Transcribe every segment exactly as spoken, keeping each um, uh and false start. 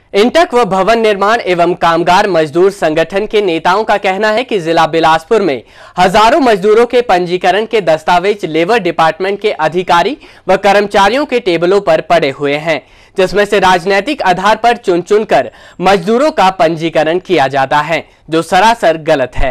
इंटक व भवन निर्माण एवं कामगार मजदूर संगठन के नेताओं का कहना है कि जिला बिलासपुर में हजारों मजदूरों के पंजीकरण के दस्तावेज लेबर डिपार्टमेंट के अधिकारी व कर्मचारियों के टेबलों पर पड़े हुए हैं, जिसमें से राजनीतिक आधार पर चुन चुनकर मजदूरों का पंजीकरण किया जाता है, जो सरासर गलत है।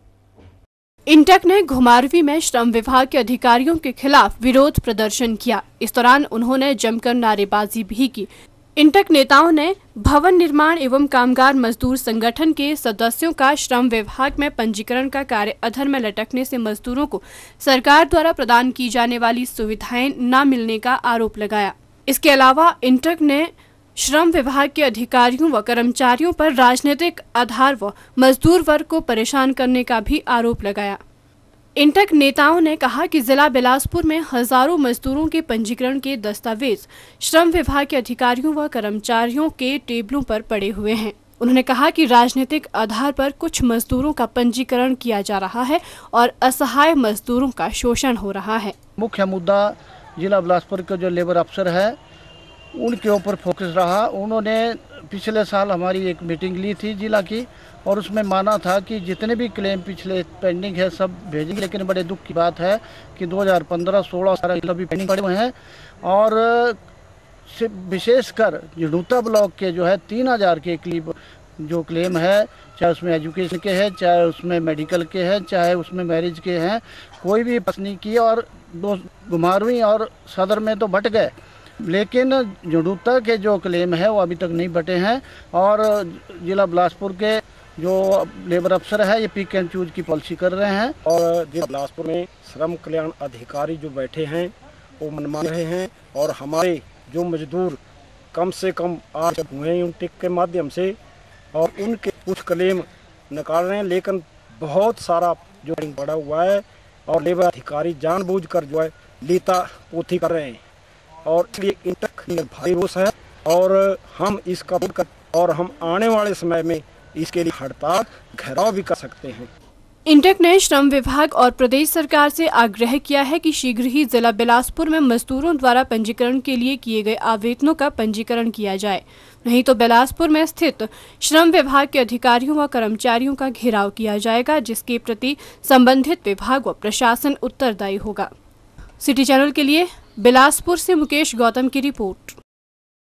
इंटक ने घुमारवी में श्रम विभाग के अधिकारियों के खिलाफ विरोध प्रदर्शन किया। इस दौरान उन्होंने जमकर नारेबाजी भी की। इंटक नेताओं ने भवन निर्माण एवं कामगार मजदूर संगठन के सदस्यों का श्रम विभाग में पंजीकरण का कार्य अधर में लटकने से मजदूरों को सरकार द्वारा प्रदान की जाने वाली सुविधाएं न मिलने का आरोप लगाया। इसके अलावा इंटक ने श्रम विभाग के अधिकारियों व कर्मचारियों पर राजनीतिक आधार व मजदूर वर्ग को परेशान करने का भी आरोप लगाया। इंटक नेताओं ने कहा कि जिला बिलासपुर में हजारों मजदूरों के पंजीकरण के दस्तावेज श्रम विभाग के अधिकारियों व कर्मचारियों के टेबलों पर पड़े हुए हैं। उन्होंने कहा कि राजनीतिक आधार पर कुछ मजदूरों का पंजीकरण किया जा रहा है और असहाय मजदूरों का शोषण हो रहा है। मुख्य मुद्दा जिला बिलासपुर के जो लेबर अफसर है उनके ऊपर फोकस रहा। उन्होंने पिछले साल हमारी एक मीटिंग ली थी जिला की और उसमें माना था कि जितने भी क्लेम पिछले पेंडिंग है सब भेजेंगे, लेकिन बड़े दुख की बात है कि दो हज़ार पंद्रह सोलह सारा भी पेंडिंग पड़े हुए हैं। और विशेषकर जड़ूता ब्लॉक के जो है तीन हज़ार के करीब जो क्लेम है, चाहे उसमें एजुकेशन के हैं, चाहे उसमें मेडिकल के हैं, चाहे उसमें मैरिज के हैं, कोई भी पास नहीं किए। और दो घुमारवी और सदर में तो बट गए, लेकिन जड़ूता के जो क्लेम है वो अभी तक नहीं बटे हैं। और जिला बिलासपुर के जो लेबर अफसर है ये पिक एंड चूज की पॉलिसी कर रहे हैं। और जिला बिलासपुर में श्रम कल्याण अधिकारी जो बैठे हैं वो मनमान रहे हैं और हमारे जो मजदूर कम से कम आज हुए हैं टिक के माध्यम से और उनके कुछ क्लेम निकाल रहे हैं, लेकिन बहुत सारा जो पड़ा हुआ है और लेबर अधिकारी जानबूझकर जो है लीता पोथी कर रहे हैं। और इसलिए इंटक भारी रोष है और हम इसका कर और हम आने वाले समय में इसके लिए हड़ताल घेराव भी कर सकते हैं। इंटक ने श्रम विभाग और प्रदेश सरकार से आग्रह किया है कि शीघ्र ही जिला बिलासपुर में मजदूरों द्वारा पंजीकरण के लिए किए गए आवेदनों का पंजीकरण किया जाए, नहीं तो बिलासपुर में स्थित श्रम विभाग के अधिकारियों व कर्मचारियों का घेराव किया जाएगा, जिसके प्रति संबंधित विभाग व प्रशासन उत्तरदायी होगा। सिटी चैनल के लिए बिलासपुर से मुकेश गौतम की रिपोर्ट।